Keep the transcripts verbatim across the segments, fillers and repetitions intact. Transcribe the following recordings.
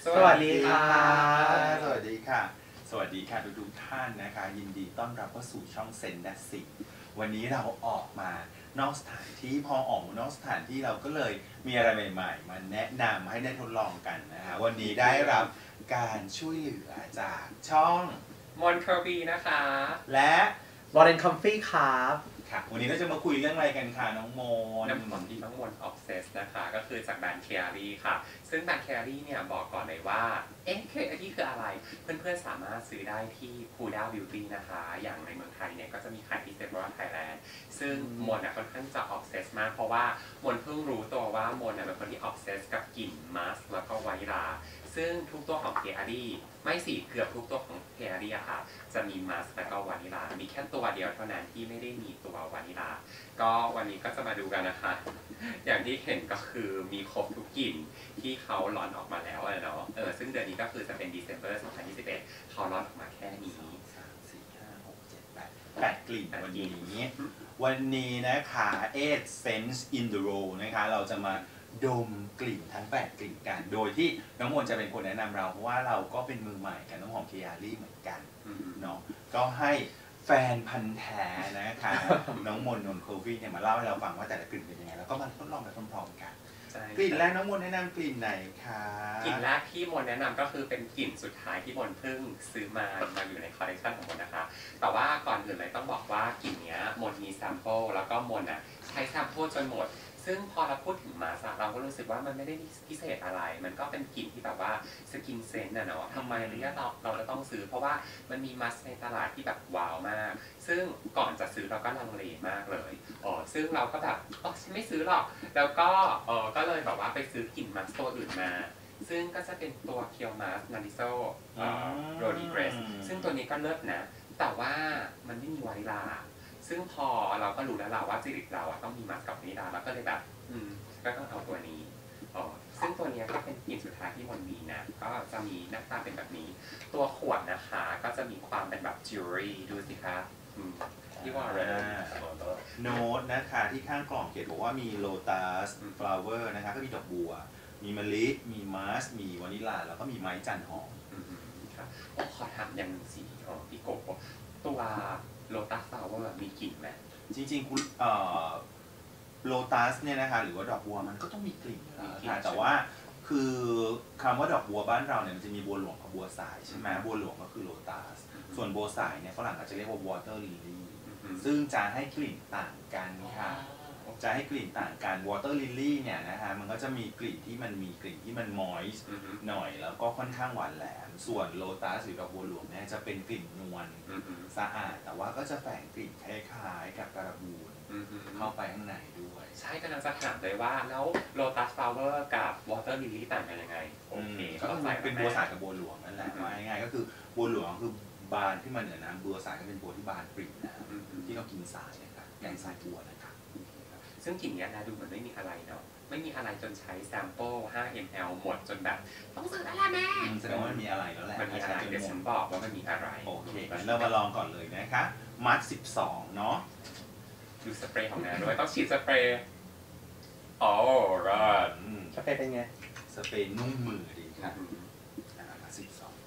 สวัสดีค่ะสวัสดีค่ะสวัสดีค่ะทุกทุกท่านนะคะยินดีต้อนรับเข้าสู่ช่องเซนดัสสิวันนี้เราออกมานอกสถานที่พอออกมานอกสถานที่เราก็เลยมีอะไรใหม่ๆมาแนะนำให้ได้ทดลองกันนะคะวันนี้ได้รับการช่วยเหลือจากช่องมอนทรบีนะคะและบอลเลนคอมฟี่ครับค่ะวันนี้เราจะมาคุยเรื่องอะไรกันค่ะน้องโมน้ำหอมที่น้องมนออกเซสนะคะก็คือจากแบรนด์เคอารีค่ะซึ่งแบรนด์เคอารีเนี่ยบอกก่อนเลยว่าเอ๊ะเคอารีคืออะไรเพื่อนๆสามารถซื้อได้ที่พูด้าบิวตี้นะคะอย่างในเมืองไทยเนี่ยก็จะมีขายที่เซ็นทรัลไทยแลนด์ซึ่งมนอ่ะค่อนข้างจะออกเซสมากเพราะว่ามนเพิ่งรู้ตัวว่ามนเป็นคนที่ออกเซสกับกลิ่นมาสแล้วก็วานิลาซึ่งทุกตัวของเคอารีไม่สิเกือบทุกตัวของเคอารีอะค่ะจะมีมาสและก็วานิลามีแค่ตัวเดียวเท่านั้นที่ไม่ได้มีตัววานิลาก็วันนี้ก็จะมาดูกันนะคะอย่างที่เห็นก็คือมีครบทุกกลิ่นที่เขาร้อนออกมาแล้วเนาะเออซึ่งเดือนนี้ก็คือจะเป็น December สองพันยี่สิบเอ็ดเขาร้อนออกมาแค่นี้สาม สี่ ห้า หก เจ็ด แปด แปดกลิ่นวันนี้วันนี้นะคะ eight Sense in the Row นะคะเราจะมาดมกลิ่นทั้งแปดกลิ่นกันโดยที่น้องมนจะเป็นคนแนะนำเราเพราะว่าเราก็เป็นมือใหม่กับน้องหอมเคอารีเหมือนกันเนาะก็ให้แฟนพันธ์แท้นะคะน้องมนนนท์โคฟี่เนี่ยมาเล่าให้เราฟังว่าแต่ละกลิ่นเป็นยังไงแล้วก็มาทดลองไปพร้อมๆกันกลิ่นแรกน้องมนแนะนำกลิ่นไหนคะกลิ่นแรกที่มนแนะนำก็คือเป็นกลิ่นสุดท้ายที่มนเพิ่งซื้อมามาอยู่ในคอลเลคชันของมนนะคะแต่ว่าก่อนอื่นเลยต้องบอกว่ากลิ่นนี้มนมีแซมเปิลแล้วก็มนอ่ะใช้แซมเปิลจนหมดซึ่งพอเราพูดถึงมาสเราก็รู้สึกว่ามันไม่ได้พิเศษอะไรมันก็เป็นกลิ่นที่แบบว่าสกินเซนต์นะเนาะทำไมเนี่ยเราเราจะต้องซื้อเพราะว่ามันมีมาสในตลาดที่แบบว้าวมากซึ่งก่อนจะซื้อเราก็ลังเลมากเลยอ๋อซึ่งเราก็แบบอ๋อไม่ซื้อหรอกแล้วก็เออก็เลยแบบว่าไปซื้อกลิ่นมาสตัวอื่นมาซึ่งก็จะเป็นตัวเคียวมาสนาริโซโรดีเกรสซึ่งตัวนี้ก็เลิศนะแต่ว่ามันไม่มีวานิลาซึ่งพอเราก็รู้แล้วเราว่าจริตเราอะต้องมีมาสกับวานิลาแล้วก็เลยแบบอืมก็ต้องเอาตัวนี้อ๋อซึ่งตัวนี้ก็เป็นกลิ่นสุดท้ายที่มนมีนะก็จะมีหน้าตาเป็นแบบนี้ตัวขวดนะคะก็จะมีความเป็นแบบจิวเวลรี่ดูสิคะที่ว่าอะไรโน้ตนะคะที่ข้างกล่องเขียนบอกว่ามีโลตัสฟลาวเวอร์นะคะก็มีดอกบัวมีมะลิมีมาสมีวานิลาแล้วก็มีไม้จันหอมครับโอ้ขอถามอย่างสีอ๋อพี่โกตัวโลตัสฟลาวเวอร์มีกลิ่นไหมจริงๆคุณเอ่อโลตัสเนี่ยนะคะหรือว่าดอกบัวมันก็ต้องมีกลิ่นอยู่แล้วค่ะแต่ว่าคือคำว่าดอกบัวบ้านเราเนี่ยมันจะมีบัวหลวงกับบัวสายใช่ไหมบัวหลวงก็คือโลตัสส่วนบัวสายเนี่ยฝรั่งอาจจะเรียกว่าวอเตอร์ลิลลี่ซึ่งจะให้กลิ่นต่างกันค่ะจะให้กลิ่นต่างกันวอเตอร์ลิลลี่เนี่ยนะคะมันก็จะมีกลิ่นที่มันมีกลิ่นที่มันมอยส์หน่อยแล้วก็ค่อนข้างหวานแหลมส่วนโลตัสหรือดอกบัวหลวงเนี่ยจะเป็นกลิ่นนวลสะอาดแต่ว่าก็จะแฝงกลิ่นคล้ายๆกับการบูนเข้าไปข้างในด้วยใช่กำลังจะถามเลยว่าแล้วโลตัสฟลาวเวอร์กับวอเตอร์ลิลลี่ต่างกันยังไงโอเคก็เป็นบัวสายกับบัวหลวงนั่นแหละว่าง่ายๆก็คือบัวหลวงคือบานขึ้นมาเหนือน้ำบัวสายก็เป็นบัวที่บานปริ่มน้ำที่เรากินสายนะครับแกงสายบัวนะครับซึ่งกลิ่นนี้นะดูเหมือนไม่มีอะไรเนาะไม่มีอะไรจนใช้แซมเปิลห้า มิลลิลิตร หมดจนแบบต้องซื้อแล้วแม่แสดงว่ามันมีอะไรแล้วแหละมันมีอะไรเดี๋ยวฉันบอกว่ามันมีอะไรโอเคเรามาลองก่อนเลยนะคะมัดสิบสองเนาะดูสเปรย์ของนางด้วยต้องฉีดสเปรย์โอ้รอดสเปรย์เป็นไงสเปรย์นุ่มมือดีค่ะมาสิบสอง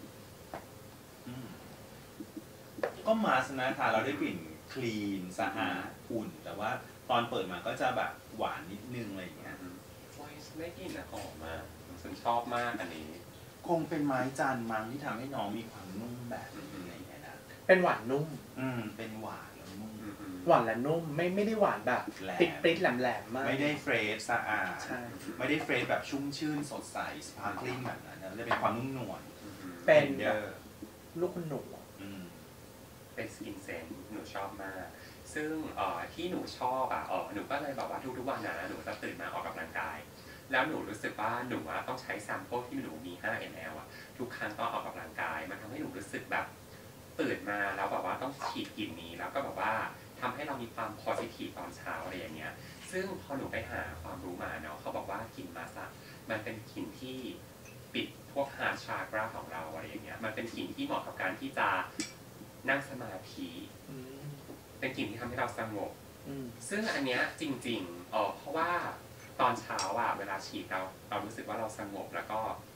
ก็มาสนะค่ะเราได้กลิ่นคลีนสะอาดอุ่นแต่ว่าตอนเปิดมาก็จะแบบหวานนิดนึงอะไรอย่างเงี้ยโอ้ยไม่กลิ่นอะหอมมากฉันชอบมากอันนี้คงเป็นไม้จันมั้งที่ทำให้น้องมีความนุ่มแบบนี้อะไรอย่างเงี้ยนะเป็นหวานนุ่มอืมเป็นหวานแล้วนุ่มหวานและนุ่มไม่ไม่ได้หวานแบบติดปริ๊ดแหลมๆมากไม่ได้เฟรชสะอาดไม่ได้เฟรชแบบชุ่มชื่นสดใสสปาร์คลิ่งแบบนั้นจะเป็นความนุ่มนวลเป็นลูกคุณหนูเป็นสกินเซนหนูชอบมากซึ่งที่หนูชอบอ่ะหนูก็เลยแบบว่าทุกๆวันนะหนูจะตื่นมาออกกำลังกายแล้วหนูรู้สึกว่าหนูต้องใช้แซมเปิลที่หนูมีห้า มิลลิลิตร อ่ะทุกครั้งตอนออกกำลังกายมันทำให้หนูรู้สึกแบบตื่นมาแล้วแบบว่าต้องฉีดกลิ่นนี้แล้วก็แบบว่าทำให้เรามีความ positive ตอนเช้าอะไรอย่างเงี้ยซึ่งพอหนูไปหาความรู้มาเนาะเขาบอกว่ากลิ่นมาสก์มันเป็นกลิ่นที่ปิดพวกฮาร์ทชากราของเราอะไรอย่างเงี้ยมันเป็นกลิ่นที่เหมาะกับการที่จะนั่งสมาธิเป็นกลิ่นที่ทำให้เราสงบซึ่งอันเนี้ยจริงๆอ๋อเพราะว่าตอนเช้าอ่ะเวลาฉีดเราเรารู้สึกว่าเราสงบแล้วก็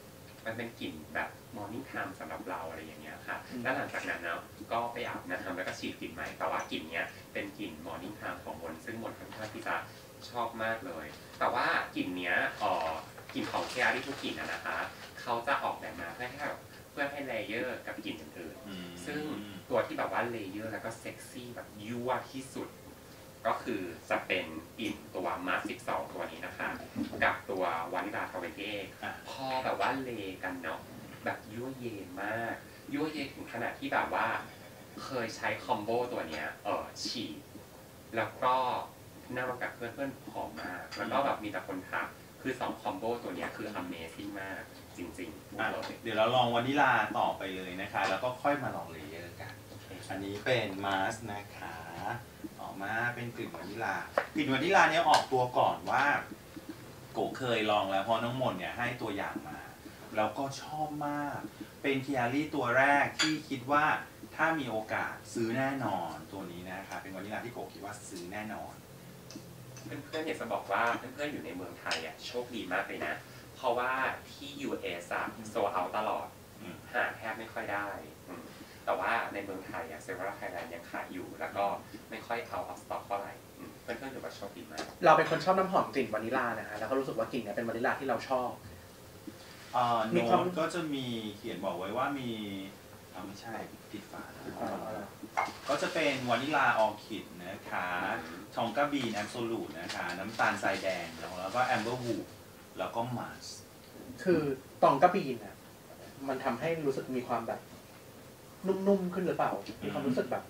มันเป็นกลิ่นแบบมอร์นิ่งไทม์สำหรับเราอะไรอย่างเงี้ยค่ะแล้วหลังจากนั้นเนาะก็ไปอาบน้ำแล้วก็ฉีดกลิ่นใหม่แต่ว่ากลิ่นเนี้ยเป็นกลิ่นมอร์นิ่งไทม์ของมนซึ่งมนค่อนข้างที่จะชอบมากเลยแต่ว่ากลิ่นเนี้ยอ๋อกลิ่นของเคียรี่ทุกกลิ่นนะคะเขาจะออกแบบมาเพื่อให้แบบเพื่อให้เลเยอร์กับกลิ่นอื่นๆซึ่งตัวที่แบบว่าเลเยอร์แล้วก็เซ็กซี่แบบยั่วที่สุดก็คือจะเป็นกลิ่นตัวมาร์สิบสองตัวนี้นะคะกับตัววานิลาทเวนตี้พอแบบว่าเลกันเนาะแบบยั่วเยนมากยั่วเยนถึงขนาดที่แบบว่าเคยใช้คอมโบตัวเนี้ยเออฉีดแล้วก็นั่งกับเพื่อนๆหอมมากแล้วก็แบบมีแต่คนทักคือสองคอมโบตัวเนี้ยคือ Amazing มากจริงๆเดี๋ยวเราลองวานิลาต่อไปเลยนะคะแล้วก็ค่อยมาลองเลเยอร์กันอันนี้เป็นมาสนะคะออกมาเป็นกลิ่นวานิลากลิ่นวานิลาเนี้ยออกตัวก่อนว่าโกเคยลองแล้วเพราะน้องมนเนี่ยให้ตัวอย่างมาแล้วก็ชอบมากเป็นคิอารี่ตัวแรกที่คิดว่าถ้ามีโอกาสซื้อแน่นอนตัวนี้นะคะเป็นวานิลาที่โกคิดว่าซื้อแน่นอนเพื่อนๆอยากจะบอกว่าเพื่อนๆอยู่ในเมืองไทยอ่ะโชคดีมากเลยนะเพราะว่าที่ ยู เอส อ่ะโซลเอาท์ตลอดหาแทบไม่ค่อยได้แต่ว่าในเมืองไทยอ่ะเซเวอร์ไทยแลนด์ยังขายอยู่แล้วก็ไม่ค่อยเอาออฟสต็อกเท่าไหร่เพื่อนๆถือว่าโชคดีมากเราเป็นคนชอบน้ำหอมกลิ่นวานิลานะฮะแล้วก็รู้สึกว่ากลิ่นเนี้ยเป็นวานิลาที่เราชอบโน้ตก็จะมีเขียนบอกไว้ว่ามีไม่ใช่ผิดฝาก็จะเป็นวานิลาออร์คิดนะคะทองกาบีนแอบโซลูตนะคะน้ำตาลทรายแดงแล้วก็แอมเบอร์วูดแล้วก็มาสคือตองกาบีนอ่ะมันทำให้รู้สึกมีความแบบนุ่มๆขึ้นหรือเปล่ามีความรู้สึกแบบ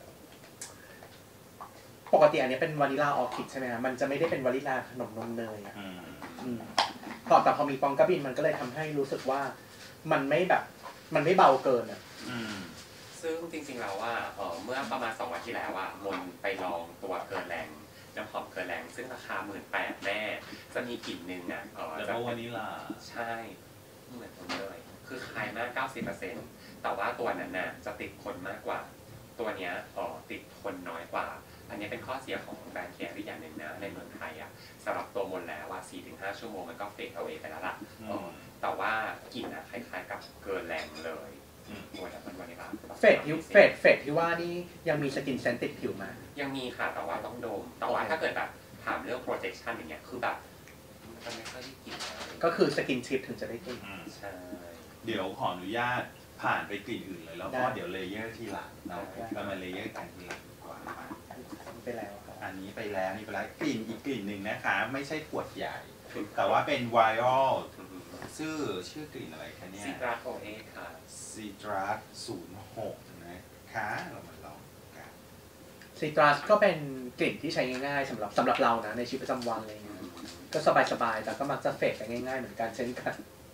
ปกติอันนี้เป็นวานิลาออร์คิดใช่ไหมฮะมันจะไม่ได้เป็นวานิลาขนมนมเนยอ่ะพอแต่พอมีปองกาบีนมันก็เลยทำให้รู้สึกว่ามันไม่แบบมันไม่เบาเกินอ่ะซึ่งจริงๆแล้วว่าเมื่อประมาณสองวันที่แล้วอ่ะมนไปลองตัวเกินแรงน้ำหอมเกินแรงซึ่งราคาหมื่นแปดแน่จะมีกลิ่นหนึ่งอ่ะแล้วก็วานิลาใช่เหมือนกันเลยคือคล้ายมาก เก้าสิบเปอร์เซ็นต์ แต่ว่าตัวนั้นน่ะจะติดทนมากกว่าตัวเนี้ยอ๋อติดทนน้อยกว่าอันนี้เป็นข้อเสียของแบรนด์แครี่อย่างหนึ่งนะในเมืองไทยอ่ะสำหรับตัวมนแล้วว่า สี่ถึงห้า ชั่วโมงมันก็เฟดเอาเองไปแล้วล่ะแต่ว่ากลิ่นอ่ะคล้ายๆกับเกินแรงเลยตัวดับเบิลวานิลาเฟดที่เฟดเฟดที่ว่านี่ยังมีสกินเซนติดผิวมายังมีค่ะแต่ว่าต้องดมแต่ว่าถ้าเกิดแบบถามเรื่อง protection อย่างเงี้ยคือแบบมันไม่ค่อยได้กลิ่นก็คือสกินชิปถึงจะได้กลิ่นใช่เดี๋ยวขออนุญาตผ่านไปกลิ่นอื่นเลยแล้วก็เดี๋ยวเลเยอร์ทีหลังเนาะเรามาเลเยอร์กันทีหลังดีกว่าไปแล้วอันนี้ไปแล้วนี่ไปแล้วกลิ่นอีกกลิ่นหนึ่งนะคะไม่ใช่ขวดใหญ่แต่ว่าเป็นไวรัลชื่อชื่อกลิ่นอะไรคะเนี่ยซีตรัสโอเอค่ะซีตรัสศูนย์หกนะคะเรามาลองกันซีตรัสก็เป็นกลิ่นที่ใช้ง่ายๆสำหรับสำหรับเรานะในชีวิตประจำวันอะไรเงี้ยก็สบายๆแต่ก็มักจะเฟดไปง่ายๆเหมือนกันเช่นกัน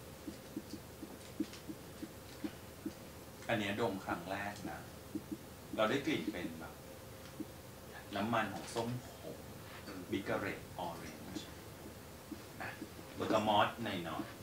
อันนี้ดมครั้งแรกนะเราได้กลิ่นเป็นแบบน้ำมันของส้มผงบิกเกอเรตออเรนจ์เบอร์กามอสในหน่อย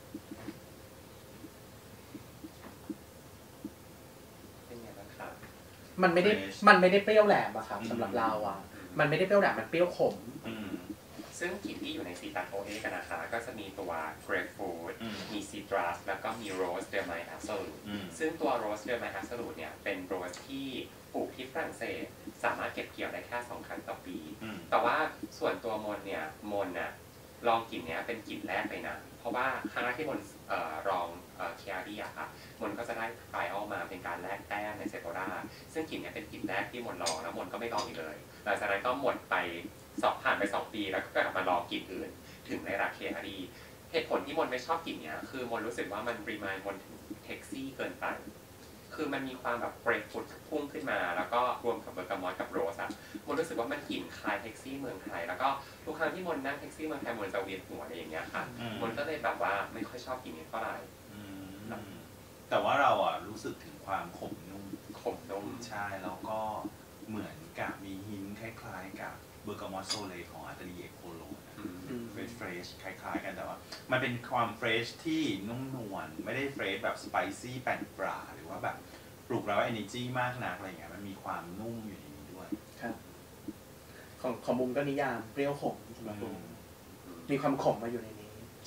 เป็นไงบ้างครับมันไม่ได้มันไม่ได้เปรี้ยวแหลมอะครับสำหรับเราอะมันไม่ได้เปรี้ยวแหลมมันเปรี้ยวขมซึ่งกลิ่นที่อยู่ในซีตรัสโอเอกันนะคะก็จะมีตัวเกรปฟรุตมีซีตรัสแล้วก็มีโรสเดอร์ไมท์แอบโซลูตซึ่งตัวโรสเดอร์ไมท์แอบโซลูตเนี่ยเป็นโรสที่ปลูกที่ฝรั่งเศสสามารถเก็บเกี่ยวได้แค่สองครั้งต่อปีแต่ว่าส่วนตัวมนเนี่ยมนน่ะลองกลิ่นเนี้ยเป็นกลิ่นแรกเลยนะเพราะว่าครั้งแรกที่มนลองเคียรี่อะค่ะมนก็จะได้ไฟออกมาเป็นการแลกแต้มในเซโตราซึ่งกลิ่นเนี้ยเป็นกลิ่นแรกที่มนลองแล้วมนก็ไม่ลองอีกเลยหลังจากนั้นก็หมดไปสอบผ่านไปสองปีแล้วก็กลับมาลองกลิ่นอื่นถึงในราคาดีเหตุผลที่มนไม่ชอบกลิ่นเนี้ยคือมนรู้สึกว่ามันรีมายมนถึงเท็กซี่เกินไปคือมันมีความแบบเกรปฟรุตพุ่งขึ้นมาแล้วก็รวมกับเบอร์กามอสกับโรสอะมนรู้สึกว่ามันกลิ่นคล้ายแท็กซี่เมืองไทยแล้วก็ทุกครั้งที่มนนั่งแท็กซี่เมืองไทยมนจะเวียนหัวอะไรอย่างเงี้ยค่ะมนก็เลยแบบว่าไม่ค่อยชอบกลิ่นนี้เท่าไหร่แต่ว่าเราอ่ะรู้สึกถึงความขมนุ่มขมนุ่มใช่แล้วก็เหมือนกับมีหินคล้ายๆกับเบอร์กามอสโซเลของอัตลีเอโคโลเฟรชเฟรชคล้ายๆกันแต่ว่ามันเป็นความเฟรชที่นุ่มนวลไม่ได้เฟรชแบบสไปซี่แป้นปลาหรือว่าแบบปลุกเราเอเนจีมากนักอะไรเงี้ยมันมีความนุ่มอยู่ในนี้ด้วยครับของของมุมก็นิยามเปรี้ยวขมสำหรับมุมมีความขมมาอยู่ในนี้ใ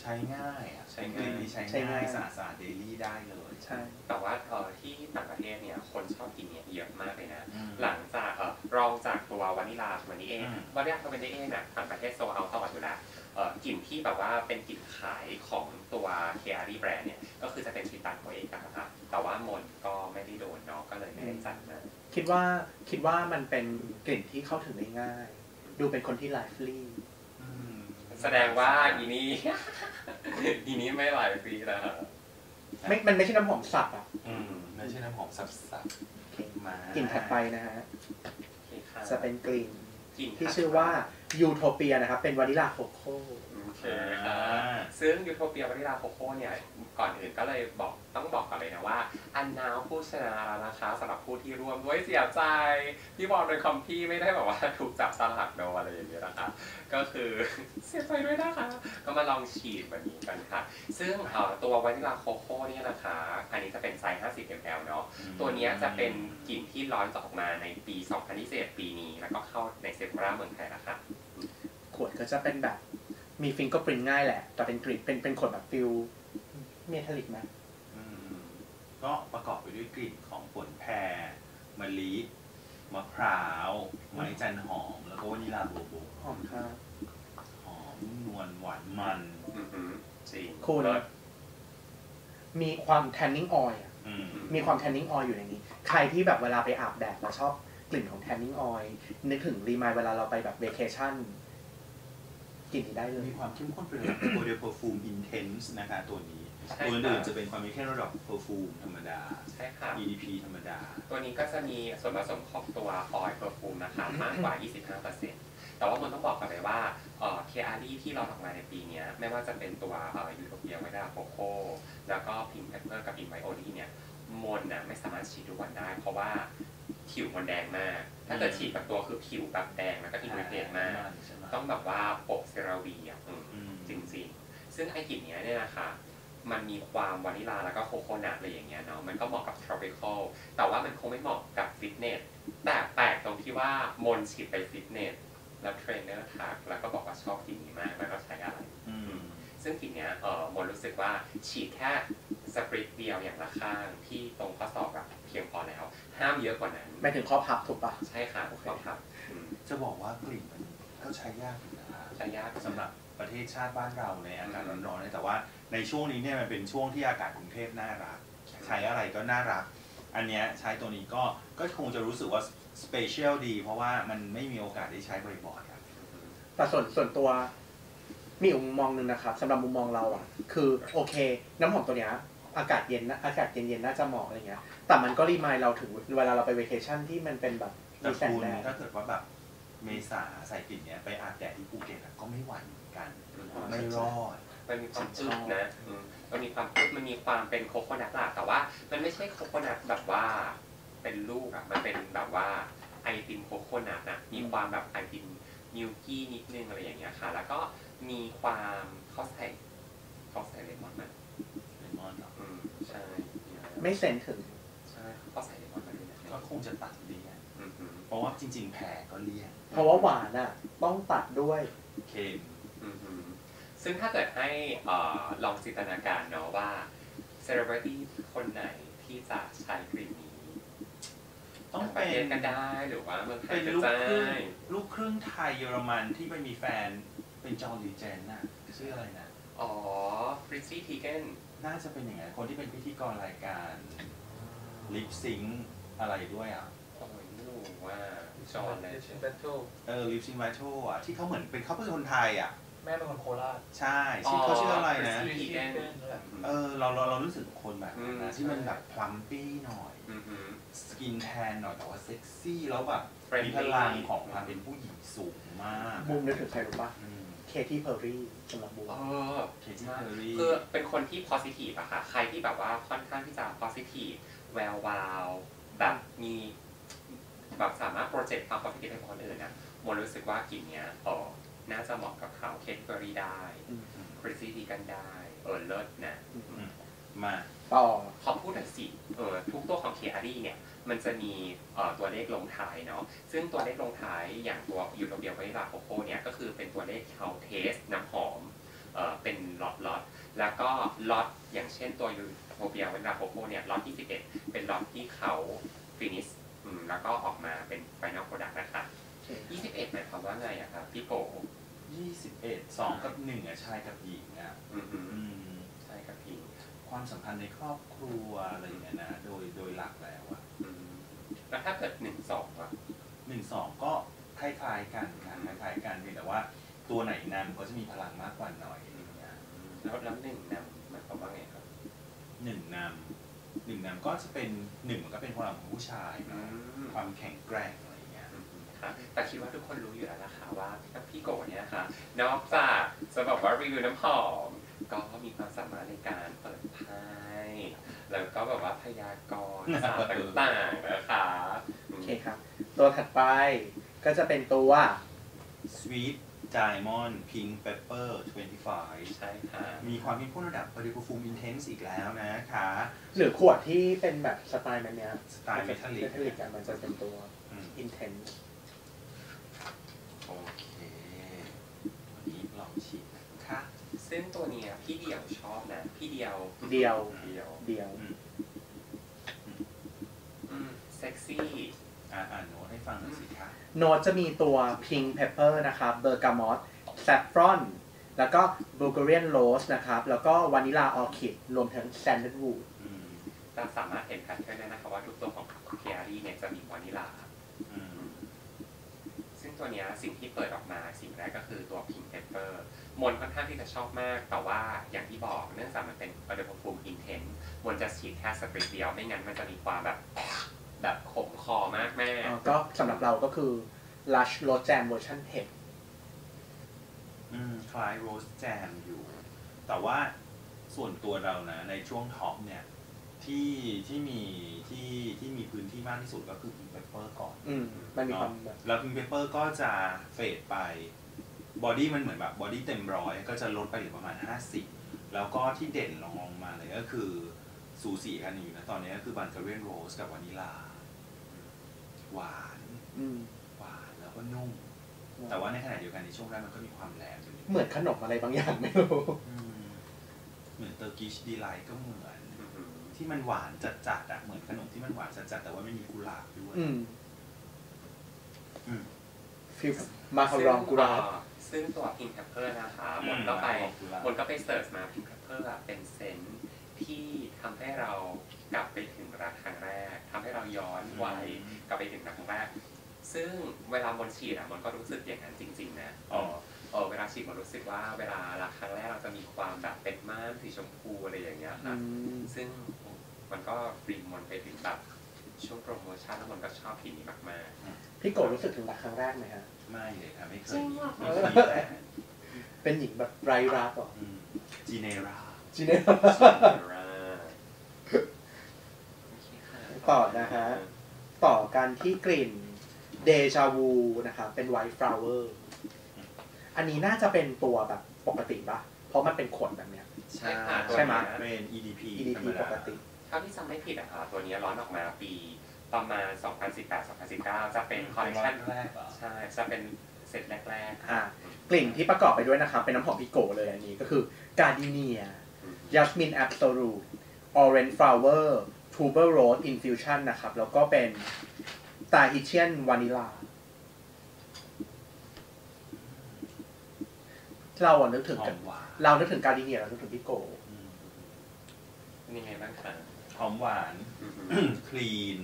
ใช้ง่ายอ่ะใช้กลิ่ง่าน ยที่ใช้ใช้ง่าง่าย ยสะอาดสะอาดเดลี่ได้เลยใช่แต่ว่าเออที่ต่างประเทศเนี่ยคนชอบกินเนี่ยเยอะมากเลยนะอืมหลังจากเออรองจากตัววานิลาตัวนี้เองอืมวานิลาตัวนี้เองน่ะต่างประเทศโซเอาตลอดอยู่แล้วเออกลิ่นที่แบบว่าเป็นกลิ่นขายของตัวเคอารีแบรนด์เนี่ยก็คือจะเป็นชิตันโคเอกนะครับแต่ว่ามนก็ไม่ได้โดนเนาะก็เลยไม่ได้จัดนะคิดว่าคิดว่ามันเป็นกลิ่นที่เข้าถึงได้ง่าย ดูเป็นคนที่ไลฟ์ลี่อืมแสดงว่าอีนี้ อีนี้ไม่หลายปีแล้วครับไม่มันไม่ใช่น้ำหอมสับอ่ะอืมไม่ใช่น้ำหอมสับสับโอเคมากลิ่นถัดไปนะฮะโอเคค่ะจะเป็นกลิ่นกลิ่นที่ชื่อว่ายูโทเปียนะครับ เป็นวานิลาโคโค่โอเคครับซึ่งยูโทเปียวานิลาโคโค่เนี่ยก่อนอื่นก็เลยบอกต้องบอกก่อนเลยนะว่า อันนาวผู้ชนะแล้วนะคะสำหรับผู้ที่ร่วมด้วยเสียใจที่บอกโดยคำพี่ไม่ได้แบบว่าถูกจับสลักโดนอะไรอย่างเงี้ยนะคะก็คือ เสียใจด้วยนะคะก็มาลองฉีดแบบนี้กันค่ะซึ่งเอ่อตัววานิลาโคโค่เนี่ยนะคะอันนี้จะเป็นไซส์ห้าสิบมิลลิลิตร เนาะตัวเนี้ยจะเป็นกลิ่นที่ร้อนจะออกมาในปีสองพันยี่สิบเอ็ดปีนี้แล้วก็เข้าในเซฟราเมืองไทยแล้วค่ะขวดก็จะเป็นแบบมีฟิงเกอร์ปรินง่ายแหละ แต่เป็นกลิ่นเป็นเป็นขวดแบบฟิลเมทัลลิกไหมอืมก็ประกอบไปด้วยกลิ่นของฝนแพรมะลิมะพร้าวไม้จันหอม แล้วก็วานิลาโบโบหอมครับหอมนวลหวานมันอือหือจริงคุณเลิศมีความแทนนิ่งออยล์อืมมีความแทนนิ่งออยล์อยู่ในนี้ ใครที่แบบเวลาไปอาบแดดแล้วชอบกลิ่นของแทนนิ่งออยล์นึกถึงรีมายเวลาเราไปแบบเวเคชั่นกลิ่นนี้ได้เลยมีความเข้มข้นเป็นระดับตัวเดียว perfume intense นะคะตัวนี้ใช่ตัวค่ะอื่นๆจะเป็นความเข้มระดับ perfume ธรรมดาใช่ค่ะอี ดี พี ธรรมดาตัวนี้ก็จะมีส่วนผสมของตัวออยล์เพอร์ฟูมนะคะมากกว่า ยี่สิบห้าเปอร์เซ็นต์ แต่ว่ามันต้องบอกก่อนเลยว่าเอ่อ เค อาร์ ดี ที่เราออกมาในปีนี้ไม่ว่าจะเป็นตัวเอ่อยูโทเปียไวด้าโคโค่แล้วก็พิงค์เพปเปอร์กับอินไวโอลีเนี่ยมนน่ะไม่สามารถฉีดทุกวันได้ เพราะว่าผิวมันแดงมาก ถ้าเกิดฉีดกับตัวคือผิวแบบแดงแล้วก็อินเวเทดมากใช่ไหมต้องแบบว่าโปะเซราวีอ่ะอืมอืมจริงๆ ซึ่งไอกลิ่นเนี้ยเนี่ยนะคะมันมีความวานิลาแล้วก็โคโคนัทอะไรอย่างเงี้ยเนาะ มันก็เหมาะกับ tropical แต่ว่ามันคงไม่เหมาะกับฟิตเนส แต่แปลกตรงที่ว่ามนฉีดไปฟิตเนส แล้วเทรนเนอร์ทักแล้วก็บอกว่าชอบกลิ่นนี้มากแล้วก็ใช้อะไรอืมซึ่งกลิ่นเนี้ยเออมนรู้สึกว่าฉีดแค่สปริตเดียวอย่างละข้างที่ตรงข้อศอกแบบเพียงพอแล้ว ห้ามเยอะกว่านั้นไม่ถึงข้อพับถูกปะใช่ค่ะถูกต้องครับอืมจะบอกว่ากลิ่นมันก็ใช้ยากอยู่นะคะใช้ยากสำหรับประเทศชาติบ้านเราในอากาศร้อนๆเนี่ยแต่ว่าในช่วงนี้เนี่ยมันเป็นช่วงที่อากาศกรุงเทพน่ารัก ใช้อะไรก็น่ารัก อันเนี้ยใช้ตัวนี้ก็ก็คงจะรู้สึกว่าสเปเชียลดี เพราะว่ามันไม่มีโอกาสได้ใช้บ่อยๆอะแต่ส่วนส่วนตัวมีอีกมุมมองหนึ่งนะครับสำหรับมุมมองเราอ่ะ คือโอเค น้ำหอมตัวเนี้ยอากาศเย็นนะอากาศเย็นๆน่าจะเหมาะอะไรเงี้ย แต่มันก็รีมายเราถึงเวลาเราไปเวเคชั่นที่มันเป็นแบบแต่มีแสงคุณแดดถ้าเกิดว่าแบบเมษาใส่กลิ่นเนี้ยไปอาบแดดที่ภูเก็ตอะก็ไม่ไหวเหมือนกัน ไม่รอดมันมีความอึดนะอืมมันมีความอึดมันมีความเป็นโคโคนัทหลักแต่ว่ามันไม่ใช่โคโคนัทแบบว่าเป็นลูกอะมันเป็นแบบว่าไอติมโคโคนัทนะมีความแบบไอติมมิลกี้นิดนึงอะไรอย่างเงี้ยค่ะ แล้วก็มีความเขาใส่เขาใส่เลมอนมันเลมอนเหรออืมใช่ไม่เซนถึงใช่เขาใส่เลมอนมาด้วยนะก็คงจะตัดเลี่ยนอืมอืมเพราะว่าจริง ๆ แผลก็เลี่ยนเพราะว่าหวานอ่ะ ต้องตัดด้วยเค็มอืมอืมซึ่งถ้าเกิดให้เอ่อลองจินตนาการเนาะว่าเซเลบริตี้คนไหนที่จะใช้กลิ่นนี้ต้องประเป็เทศนก็ได้หรือว่าเมืองไทเป็ยนก็ลูกได้ครึ่งลูกครึ่งไทยเยอรมันที่ไปมีแฟนเป็นจอร์ลีเจนน่ะชื่ออะไรนะอ๋อฟริซี่ทีเกนน่าจะเป็นอย่างไงคนที่เป็นพิธีกรรายการลิปซิงอะไรด้วยอ่ะโอ้ยไม่รู้ว่าจอห์นเลยชินแบทเทิลเออลิปซิงไวท์โอ่ะที่เขาเหมือนเป็นเขาเป็นคนไทยอ่ะแม่เป็นคนโคราชใช่ชื่อเขาชื่ออะไรนะฟริซี่ทีเกนเออเราเราเรารู้สึกคนแบบนั้นนะอืมที่มันแบบพลัมปี้หน่อยอือหือสกินแทนหน่อยแต่ว่าเซ็กซี่แล้วแบบ Friendly มีพลังของความเป็นผู้หญิงสูงมากบูมนึกถึงใครรู้ปะอืมเคที่เพอร์รี่สำหรับบูมเออเคที่เพอร์รี่คือเป็นคนที่ positive อะค่ะ ใครที่แบบว่าค่อนข้างที่จะ positive แวววาวแบบมีแบบสามารถโปรเจกต์ความ positive ให้คนอื่นนะโมรู้สึกว่ากลิ่นเนี้ยเออน่าจะเหมาะกับเขาเคทเบอรี่ได้อืมคริสซี่ดีกันได้ เออเลิศนะมาต่อขอพูดหน่อยสิเออทุกตัวของ เค อาร์ ดี เนี่ย มันจะมีเอ่อตัวเลขลงท้ายเนาะ ซึ่งตัวเลขลงท้ายอย่างตัวยูโทเปียวานิลาโคโค่เนี่ย ก็คือเป็นตัวเลขเขาเทสน้ำหอมเอ่อเป็นล็อตล็อตแล้วก็ล็อตอย่างเช่นตัวยูโทเปียเวลาโคโค่เนี่ยล็อตที่สิบเอ็ดเป็นล็อตที่เขาฟินิชแล้วก็ออกมาเป็นไฟนอลโปรดักต์นะคะยี่สิบเอ็ดหมายความว่าไงอะครับพี่โกยี่สิบเอ็ด สองกับหนึ่งอ่ะชายกับหญิงอ่ะอืมอืมชายกับหญิงความสัมพันธ์ในครอบครัวอะไรอย่างเงี้ยนะโดยโดยหลักแล้วอ่ะแล้วถ้าเกิดหนึ่งสองอ่ะหนึ่งสองก็คล้ายๆกันนะคล้ายๆกันเพียงแต่ว่าตัวไหนนำก็จะมีพลังมากกว่าหน่อยอย่างเงี้ยแล้วแล้วหนึ่งนำหมายความว่าไงครับหนึ่งนำหนึ่งนำก็จะเป็นหนึ่งมันก็เป็นพลังของผู้ชายความแข็งแกร่งอะไรเงี้ยแต่คิดว่าทุกคนรู้อยู่แล้วนะคะว่าพี่โกเนี่ยค่ะนอกจากจะบอกว่ารีวิวน้ำหอมก็มีความสามารถในการเปิดไพ่แล้วก็แบบว่าพยากรณ์ศาสตร์ต่างๆนะคะโอเคครับตัวถัดไปก็จะเป็นตัว Sweet Diamond Pink Pepper ยี่สิบห้าใช่ค่ะมีความเข้มข้นระดับ Perfume Intense อีกแล้วนะคะหรือขวดที่เป็นแบบสไตล์แบบนี้สไตล์เมทัลลิกมันจะเป็นตัว Intense โอเควันนี้ลองฉีดนะคะซึ่งตัวนี้พี่เดียวชอบนะพี่เดียวเดียวเดียวเดียวเซ็กซี่อ่านโน้ตให้ฟังหน่อยสิคะโน้ตจะมีตัว Pink Pepper นะครับ Bergamot Saffron แล้วก็ Bulgarian Rose นะครับแล้วก็ Vanilla Orchid รวมถึง Sandalwood เราสามารถเห็นกันได้นะครับว่าทุกตัวของ Chiari เนี่ยจะมีวานิลาซึ่งตัวนี้สิ่งที่เปิดออกมาสิ่งแรกก็คือตัว Pink Pepper มนค่อนข้างที่จะชอบมากแต่ว่าอย่างที่บอกเนื่องจากมันเป็น Perfume Intense มนจะฉีดแค่สปริตเดียวไม่งั้นมันจะมีความแบบแบบขมคอมากแม่ก็สำหรับเราก็คือ Lush Rose Jam Version เทคอืมคล้าย Rose Jam อยู่แต่ว่าส่วนตัวเรานะในช่วงท็อปเนี่ยที่ที่มีที่ที่มีพื้นที่มากที่สุดก็คือ Pink Pepper ก่อนอืมมันมีความแบบแล้ว Pink Pepper ก็จะเฟดไปบอดี้มันเหมือนแบบบอดี้เต็มร้อยก็จะลดไปเหลือประมาณห้าสิบแล้วก็ที่เด่นลงมาเลยก็คือสูสีกันอยู่นะตอนนี้ก็คือ Bulgarian Rose กับวานิลาหวานหวานแล้วก็นุ่มแต่ว่าในขณะเดียวกันในช่วงแรกมันก็มีความแรงอยู่เหมือนขนมอะไรบางอย่างไม่รู้เหมือนเตอร์กิชดีไลท์ก็เหมือนที่มันหวานจัดๆอ่ะเหมือนขนมที่มันหวานจัดๆแต่ว่าไม่มีกุหลาบด้วยฟิลมาคารองกุหลาบซึ่งตัว Pink Pepper นะคะมนก็ไปมนก็ไปเสิร์ชมา Pink Pepper เป็นเซนต์ที่ทำให้เรากลับไปถึงรักครั้งแรกทำให้เราย้อนวัยกลับไปถึงรักครั้งแรกซึ่งเวลามนฉีดอ่ะมนก็รู้สึกอย่างนั้นจริงๆนะอ๋อเออเวลาฉีดมนรู้สึกว่าเวลารักครั้งแรกเราจะมีความแบบเป็นม่านสีชมพูอะไรอย่างเงี้ยค่ะซึ่งมันก็รีมนไปถึงแบบช่วงโปรโมชั่นแล้วมนก็ชอบทีนี้มากๆพี่โกรู้สึกถึงรักครั้งแรกไหมฮะไม่เลยค่ะไม่เคยเป็นหญิงแบบไร้รักหรอจีเนราจีเนราต่อนะฮะต่อกันที่กลิ่นเดจาวูนะครับเป็นไวท์ฟลาวเวอร์อันนี้น่าจะเป็นตัวแบบปกติป่ะเพราะมันเป็นขวดแบบเนี้ยใช่ค่ะใช่ไหมเป็น อี ดี พีอี ดี พี ปกติเท่าที่จำไม่ผิดอะค่ะตัวนี้ร้อนออกมาปีประมาณสองพันสิบแปด สองพันสิบเก้าจะเป็นคอลเลคชันแรกใช่จะเป็นเซตแรกๆอ่ากลิ่นที่ประกอบไปด้วยนะครับเป็นน้ำหอมพิโกเลยอันนี้ก็คือ Gardenia Jasmine Absolute Orange Flower Tuber Rose Infusion นะครับแล้วก็เป็น Tahitian Vanilla เราอ่ะนึกถึงเรานึกถึง Gardenia เรานึกถึงพิโกนี่ไงบ้างคะหอมหวานคลีน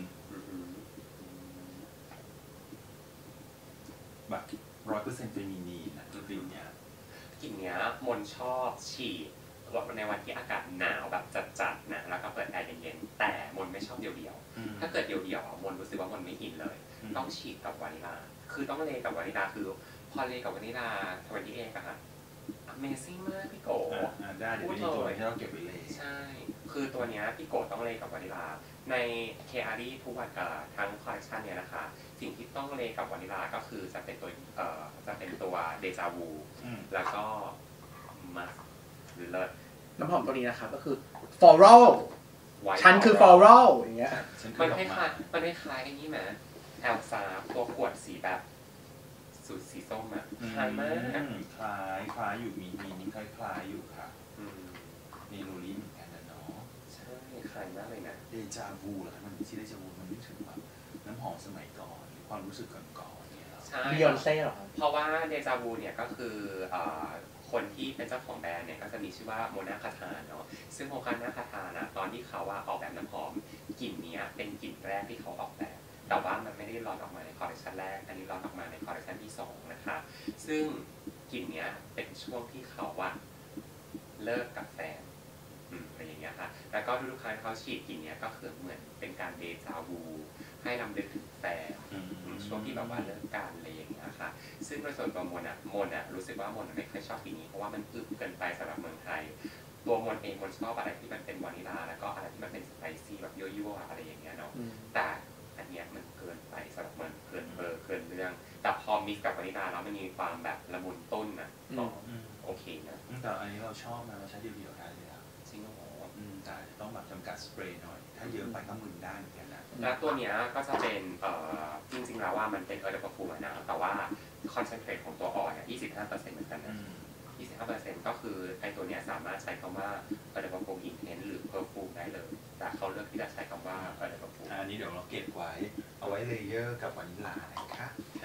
แบบร้อยเปอร์เซ็นต์เฟมินีนนะกลิ่นเนี้ยกลิ่นเนี้ยมนชอบฉีดในวันที่อากาศหนาวแบบจัดๆนะแล้วก็เปิดแอร์เย็นๆแต่มนไม่ชอบเดี่ยวๆถ้าเกิดเดี่ยวๆมนรู้สึกว่ามนไม่อินเลยต้องฉีดกับวานิลาคือต้องเลกับวานิลาคือพอเลกับวานิลาทเวนตี้เอกอะค่ะ Amazing มากพี่โกได้เดี๋ยวมีตัวที่เราเก็บไว้เลยใช่คือตัวเนี้ยพี่โกต้องเลกับวานิลาใน เค อาร์ ดี ทุกวันทั้งคอลเลคชันเนี่ยนะคะสิ่งที่ต้องเลกับวานิลาก็คือจะเป็นตัวเอ่อจะเป็นตัวเดจาวูแล้วก็มัสหรือเลิศน้ำหอมตัวนี้นะครับก็คือ floral ฉันคือ floral อย่างเงี้ยมันคล้ายๆมันคล้ายๆไอ้นี่ไหมแอลซาตัวขวดสีแบบสสูตรสีส้มอ่ะคล้ายมากอืมคล้ายคล้ายอยู่มีมีมีคล้ายคล้ายอยู่ค่ะอืมเมนูนี้เหมือนกันนะเนาะใช่คล้ายมากเลยนะเดจาวูเหรอครับมันที่เดจาวูมันนึกถึงแบบน้ำหอมสมัยก่อนหรือความรู้สึกก่อนๆเนี่ยเหรอใช่บิยอนเซ่เหรอครับเพราะว่าเดจาวูเนี่ยก็คือเอ่อคนที่เป็นเจ้าของแบรนด์เนี่ยก็จะมีชื่อว่าโมนาคาทาเนาะซึ่งโมนาคาทานะตอนที่เขาว่าออกแบบน้ำหอมกลิ่นนี้เป็นกลิ่นแรกที่เขาออกแบบแต่ว่ามันไม่ได้ลอนออกมาในคอลเลคชันแรกอันนี้ลอนออกมาในคอลเลคชันที่สองนะคะซึ่งกลิ่นนี้เป็นช่วงที่เขาว่าเลิกกับแฟนอืมอะไรอย่างเงี้ยค่ะแล้วก็ทุกๆครั้งที่เขาฉีดกลิ่นนี้ก็คือเหมือนเป็นการเดจาวูให้รำลึกถึงแฟนอืมช่วงที่แบบว่าเลิกกันอะไรอย่างเงี้ยค่ะ ซึ่งโดยส่วนตัวมนอ่ะมนอ่ะรู้สึกว่ามนไม่ค่อยชอบกลิ่นนี้เพราะว่ามันอึบเกินไปสำหรับเมืองไทย ตัวมนเองมนชอบอะไรที่มันเป็นวานิลลาแล้วก็อะไรที่มันเป็นสไปซี่แบบยั่วๆอะไรอย่างเงี้ยเนาะอืมแต่อันเนี้ยมันเกินไปสำหรับมันเกินเบอร์เกินเรื่อง แต่พอมิกซ์กับวานิลลาแล้วมันมีความแบบละมุนต้นอ่ะก็อืมโอเคนะแต่อันนี้เราชอบนะเราใช้เดียวๆได้เลยอะจริงเหรออืมแต่ต้องแบบจำกัดสเปรย์หน่อย ถ้าเยอะไปก็มึนได้เหมือนกันนะแล้วตัวเนี้ยก็จะเป็นเอ่อจริงๆแล้วว่ามันเป็นเออร์เดอร์ฟูนะแต่ว่าคอนเซนเทรตของตัวออยอ่ะ ยี่สิบห้าเปอร์เซ็นต์ เหมือนกันนะ ยี่สิบห้าเปอร์เซ็นต์ ก็คือไอ้ตัวเนี้ยสามารถใช้คำว่า เออร์เดอร์ฟูอินเทนหรือ perfume ได้เลย แต่เขาเลือกที่จะใช้คำว่า เออร์เดอร์ฟูอันนี้เดี๋ยวเราเก็บไว้ เอาไว้เลเยอร์กับวานิลลานะคะ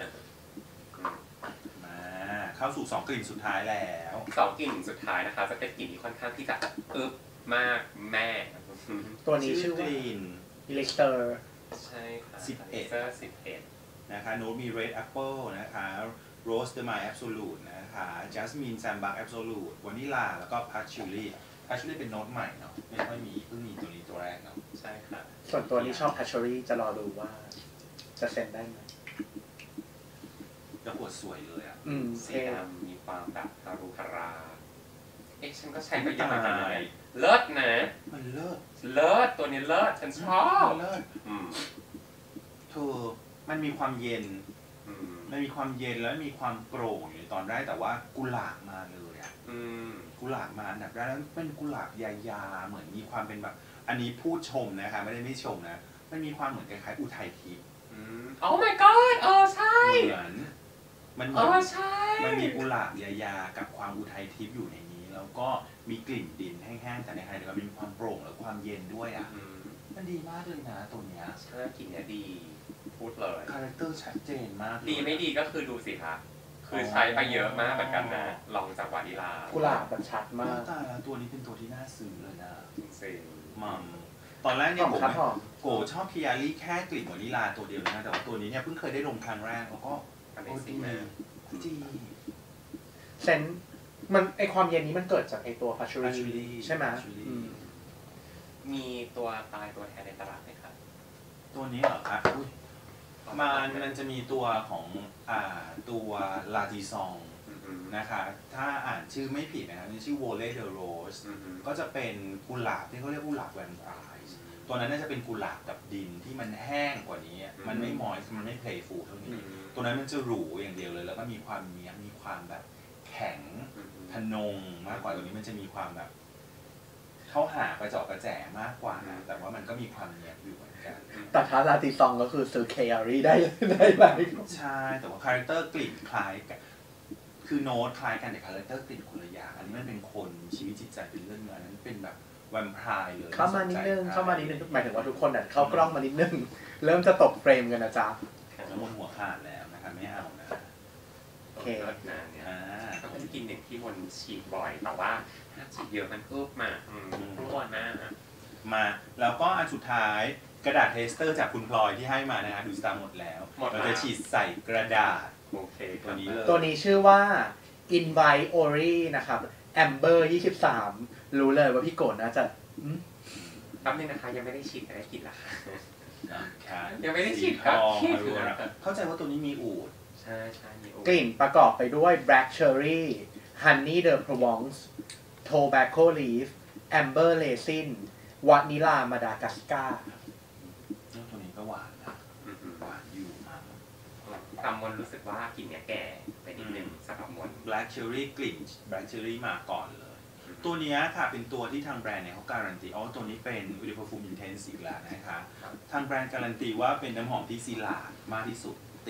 มาเข้าสู่สองกลิ่นสุดท้ายแล้วสองกลิ่นสุดท้ายนะคะ จะเป็นกลิ่นที่ค่อนข้างที่จะอึบมากแม่ตัวนี้ชื่อกว่าลิ่นอิเล็กเตอร์ใช่ค่ะสิบเอ็ดเซอร์สิบเอ็ดนะคะโน้ตมี Red Apple นะคะ Rose de Mai Absolute นะคะ Jasmine Sambac Absolute วานิลลาแล้วก็ Patchouli Patchouli เป็นโน้ตใหม่เนาะไม่ค่อยมีเพิ่งมีตัวนี้ตัวแรกเนาะใช่ค่ะส่วนตัวนี้ชอบ p ัชชอรี่จะรอดูว่า จะเซ็นได้ไหมแล้วขวดสวยเลยอ่ะอืมสีเท่ดำมีความแบบฮารุฮารา เอ๊ะฉันก็ใช้ไปเยอะเหมือนกันนะเนี่ยเลิศนะมันเลิศเลิศตัวนี้เลิศฉันชอบมันเลิศอืมเธอมันมีความเย็นอืมมันมีความเย็นแล้วมีความโปร่งอยู่ในตอนแรกแต่ว่ากุหลาบมาเลยอ่ะอืมกุหลาบมาอันดับแรกแล้วเป็นกุหลาบยาๆเหมือนมีความเป็นแบบ อันนี้พูดชมนะคะไม่ได้ไม่ชมนะมันมีความเหมือนคล้ายๆอุทัยทิพย์อืมโอ้ my god เออใช่เหมือนมันเหเอมือนอใช่มันมีกุหลาบยาๆกับความอุทัยทิพย์อยู่ในนี้ แล้วก็มีกลิ่นดินแห้งๆแต่ในขณะเดียวกันมีความโปร่งและความเย็นด้วยอ่ะอืมมันดีมากเลยนะตัวเนี้ยใช่กลิ่นเนี่ยดี พูดเลยคาแรคเตอร์ชัดเจนมากเลยดีไม่ดีก็คือดูสิคะ คือใช้ไปเยอะมากเหมือนกันนะ ลองจากวานิลากุหลาบมันชัดมามากตายแล้วตัวนี้เป็นตัวที่น่าซื้อเลยนะจริงมัมตอนแรกหเนี่ยอมโกครับหอมโกชอบพิยารี่แค่กลิ่นวานิลาตัวเดียวนะแต่ว่าตัวนี้เนี่ยเพิ่งเคยได้ดมครั้งแรกแล้วก็ๆอันโอ้นี้สิดีแม่ดีเซนส์มันไอความเย็นนี้มันเกิดจากไอตัว p ัชชอ Patchouli รี่ใช่ไหม Patchouli อืมมีตัวตายตัวแทนในตลาดไหมคะตัวนี้เหรอครับอุ้ยมันมันจะมีตัวของอ่าตัวลาติซองอืมอืมนะคะ ถ้าอ่านชื่อไม่ผิดนะครับนี่ชื่อ Volet de Rose อืมอืมก็จะเป็นกุหลาบที่เขาเรียกกุหลาบแวมไพร์ตัวนั้นน่าจะเป็นกุหลาบกับดินที่มันแห้งกว่านี้ มันไม่มอยส์มันไม่เพลย์ฟูลเท่าอืนี้มตัวนั้นมันจะหรูอย่างเดียวเลย แล้วก็มีความเนี้ยมีความแบบแข็งอืมทนงมากกว่าตัวนี้มันจะมีความแบบ เข้าหากระเจาะกระแจมากกว่านะแต่ว่ามันก็มีความเนี้ยบอยู่เหมือนกันแต่ถ้าลาติซองก็คือซื้อเคอารีได้ได้ไหมใช่ แต่ว่าคาแรคเตอร์กลิ่นคล้ายกันคือโน้ตคล้ายกันแต่คาแรคเตอร์กลิ่นคนละอย่างอันนี้มันเป็นคนชีวิตจิตใจเป็นเรื่องเงินอันนั้นเป็นแบบแวมไพร์เลยเข้ามานิดนึงเข้ามานิดนึงหมายถึงว่าทุกคนอ่ะเข้ากล้องมานิดนึง เริ่มจะตกเฟรมกันนะจ๊ะแล้วหมดหัวขาดแล้วนะครับไม่เอานะโอเคนะเนี่ยอ่าก็เป็นกินหนึ่งที่มนฉีดบ่อย แต่ว่าถ้าฉีดเยอะมันอึบมาอืมร่วนมากมาแล้วก็อันสุดท้ายกระดาษเทสเตอร์จากคุณพลอยที่ให้มานะฮะดูสตาร์หมดแล้วเราจะฉีดใส่กระดาษโอเคตัวนี้เลยตัวนี้ชื่อว่า Invite Ori นะครับ Amber ยี่สิบสามรู้เลยว่าพี่โกนน่าจะอืมแป๊บนึงนะคะยังไม่ได้ฉีดแต่ได้กลิ่นละค่ะนะครับยังไม่ได้ฉีดทครับองอรูระเข้าใจว่าตัวนี้มีอูดใช่ใช่มีโอกลิ่นประกอบไปด้วย Black Cherry Honey de Provence Tobacco Leaf Amber Resin Vanilla Madagascar ตัวนี้ก็หวานนะอืมอืมหวานอยู่มากตามมนรู้สึกว่ากลิ่นเนี้ยแก่ไปนิดนึงสำหรับมน Black Cherry กลิ่น Black Cherry มาก่อนเลย ตัวเนี้ยค่ะเป็นตัวที่ทางแบรนด์เนี่ยเขาการันตีอ๋อตัวนี้เป็น Eau de Parfum Intense อีกแล้วนะคะ ทางแบรนด์การันตีว่าเป็นน้ำหอมที่ซีลาดมากที่สุดติดท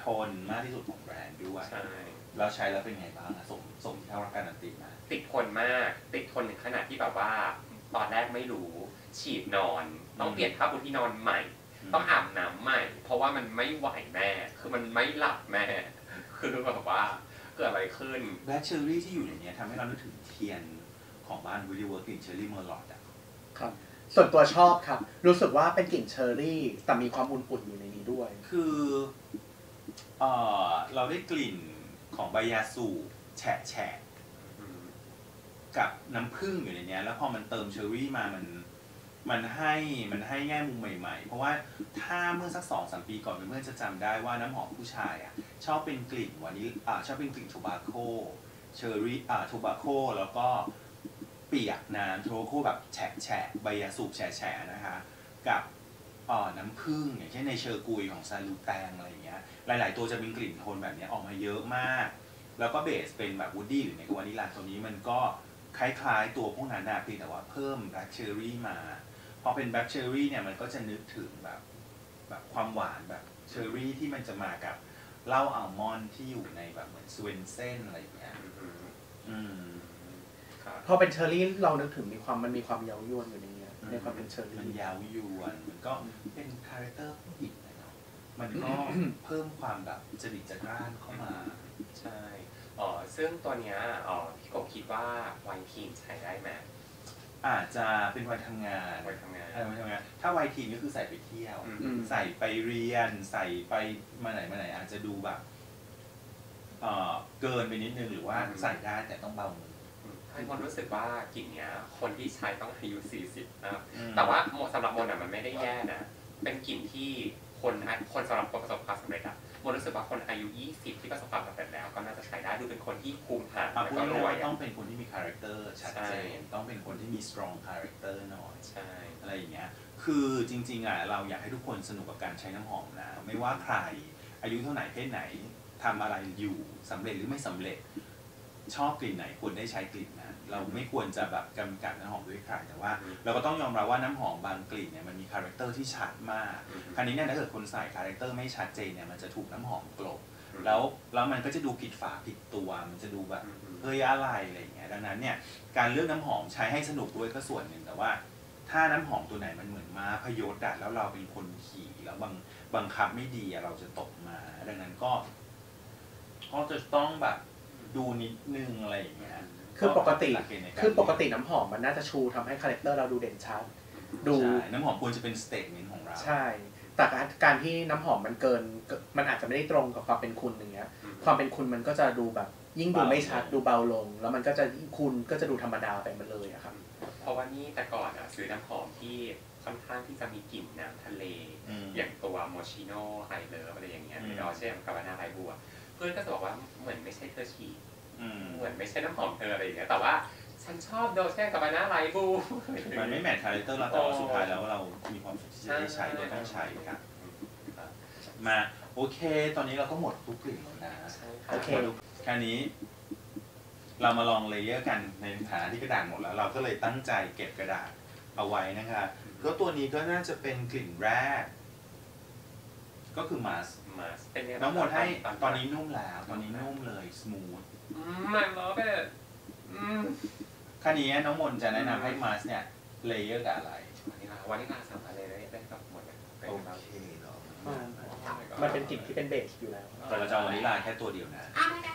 นมากที่สุดของแบรนด์ด้วยใช่แล้วใช้แล้วเป็นไงบ้างอะสมสมที่เขาการันตีมาติดทนมากติดทนถึงขนาดที่แบบว่าตอนแรกไม่รู้ฉีดนอน ต้องอืมเปลี่ยนผ้าปูที่นอนใหม่ ต้องอาบน้ำใหม่ เพราะว่ามันไม่ไหวแม่ คือมันไม่หลับแม่ คือแบบว่าเกิดอะไรขึ้นแบล็คเชอร์รี่ที่อยู่ในเนี้ยทำให้เรานึกถึงเทียนของบ้านวิลลี่เวิร์กกลิ่นเชอร์รี่เมอร์ลอดอะครับ ส่วนตัวชอบครับ รู้สึกว่าเป็นกลิ่นเชอร์รี่ แต่มีความอุ่นๆอยู่ในนี้ด้วยคือเออเราได้กลิ่นของใบยาสูบแฉะแฉะกับน้ำผึ้งอยู่ในเนี้ยแล้วพอมันเติมเชอร์รี่มามันมันให้มันให้แง่มุมใหม่ๆ เพราะว่าถ้าเมื่อสักสองสามปีก่อนเพื่อนๆจะจำได้ว่าน้ำหอมผู้ชายอ่ะชอบเป็นกลิ่นวานิลอ่าชอบเป็นกลิ่นโทบาโคเชอร์รี่อ่าโทบาโคแล้วก็เปียกน้ำโทบาโคแบบแฉะแฉะใบยาสูบแฉะแฉะนะคะกับเอ่อน้ำผึ้งอย่างเช่นในเชอร์กุยของซาลูแตงอะไรอย่างเงี้ยหลายๆตัวจะเป็นกลิ่นโทนแบบเนี้ยออกมาเยอะมาก แล้วก็เบสเป็นแบบวูดดี้หรือในวานิลาตัวนี้มันก็คล้ายๆตัวพวกนั้นนะเพียงแต่ว่าเพิ่มแบล็คเชอร์รี่มาพอเป็นแบล็คเชอร์รี่เนี่ยมันก็จะนึกถึงแบบแบบความหวานแบบเชอร์รี่ที่มันจะมากับเหล้าอัลมอนด์ที่อยู่ในแบบเหมือนสเวนเซ่นอะไรอย่างเงี้ยอืมพอเป็นเชอร์รี่เรานึกถึงมีความมันมีความเย้ายวนอยู่ในนี้ในความเป็นเชอร์มันรี่ยาวยวนมันก็เป็นคาแรคเตอร์ผู้หญิงนะเนาะมันก็เพิ่มความแบบจริตจักร้านเข้ามาใช่อ๋อซึ่งตัวเนี้ยอ๋อพี่กบคิดว่าไวน์ทีนใช้ได้ไหมอาจจะเป็นวัยทำงานไวน์ทำงานเออวัยทำงาน ถ้าวัยทีนก็คือใส่ไปเที่ยวอืมอืมใส่ไปเรียน ใส่ไปมาไหนมาไหนอาจจะดูแบบเอ่อเกินไปนิดนึงหรือว่าใส่ได้แต่ต้องเบามือให้มนรู้สึกว่ากลิ่นเนี้ย คนที่ใช้ต้องอายุสี่สิบนะอืมแต่ว่าสำหรับมนอ่ะมันไม่ได้แย่นะ เป็นกลิ่นที่คนคนสำหรับคนประสบความสำเร็จอ่ะมนรู้สึกว่าคนอายุยี่สิบที่ประสบความสำเร็จแล้วก็น่าจะใช้ได้ดูเป็นคนที่ภูมิฐานอ่ะแล้วพูดก็รง่ายๆวยว่าต้อ่ะองเป็นคนที่มีคาแรคเตอร์ชัดเจใช่น ต้องเป็นคนที่มี strong character หน่อยใช่อะไรอย่างเงี้ย คือจริงๆอ่ะเราอยากให้ทุกคนสนุกกับการใช้น้ำหอมนะ ไม่ว่าใครอายุเท่าไหร่เพศไหนทำอะไรอยู่สำเร็จหรือไม่สำเร็จ ชอบกลิ่นไหนควรได้ใช้กลิ่นนั้นเราไม่ควรจะแบบกำกับน้ำหอมด้วยใครแต่ว่า เราก็ต้องยอมรับว่าน้ำหอมบางกลิ่นเนี่ยมันมีคาแรคเตอร์ที่ชัดมาก คราวนี้เนี่ยถ้าเกิดคนใส่คาแรคเตอร์ไม่ชัดเจนเนี่ยมันจะถูกน้ำหอมกลบ แล้วแล้วมันก็จะดูผิดฝาผิดตัว มันจะดูแบบเฮ้ยอะไรอะไรอย่างเงี้ย ดังนั้นเนี่ยการเลือกน้ำหอมใช้ให้สนุกด้วยก็ส่วนหนึ่งแต่ว่า ถ้าน้ำหอมตัวไหนมันเหมือนม้าพยศอะแล้วเราเป็นคนขี่แล้วบังบังคับไม่ดีอะเราจะตกมา ดังนั้นก็ก็จะต้องแบบดูนิดนึงอะไรอย่างเงี้ยคือปกติหลัเณฑ์ในารคือปกติน้ำหอมมันน่าจะชูทำให้คาแรคเตอร์เราดูเด่นชัด ดูใช่น้ำหอมควรจะเป็นสเตทเมนต์ของเราใช่ แต่การการที่น้ำหอมมันเกิน มันอาจจะไม่ได้ตรงกับความเป็นคุณอย่างเงี้ย ความเป็นคุณมันก็จะดูแบบ ยิ่งดูไม่ชัด ดูเบาลง แล้วมันก็จะคุณก็จะดูธรรมดาไปมันเลยอะครับเพราะว่านี่แต่ก่อนอ่ะซื้อน้ำหอมที่ค่อนข้างที่จะมีกลิ่นน้ำทะเลอืมอย่างตัวโมชิโน่ไอเลิฟอะไรอย่างเงี้ยอืมหรือดอเช่กับวานาไอบัว เพื่อนก็จะบอกว่าเหมือนไม่ใช่เธอฉีดอืมเหมือนไม่ใช่น้ำหอมเธออะไรอย่างเงี้ย แต่ว่าฉันชอบโดเช่กับวานาไลบูมันไม่แมทคาแรคเตอร์เราแต่ว่าสุดท้ายแล้วเรามีความสุขที่จะได้ใช้โดยต้องใช้ครับมาโอเค ตอนนี้เราก็หมดทุกกลิ่นแล้วนะใช่ค่ะโอเคแค่นี้ เรามาลองเลเยอร์กันในฐานะที่กระดาษหมดแล้ว เราก็เลยตั้งใจเก็บกระดาษเอาไว้นะคะก็ตัวนี้ก็น่าจะเป็นกลิ่นแรก ก็คือมาสมาเป็นไงน้องหมดให้ตอนนี้นุ่มแล้ว ตอนนี้นุ่มเลยสมูทไม่ลอเบตคราวนี้น้องมนจะแนะนำให้มาสเนี่ยเลเยอร์กับอะไรวานิลาวานิลาสามารถเลยได้ได้กับหมดเลยเป็นโอแบบเคเนาะมันเป็นกลิ่นที่เป็นเบสอยู่แล้วแต่เราจะเอาวานิลลาแค่ตัวเดียวนะ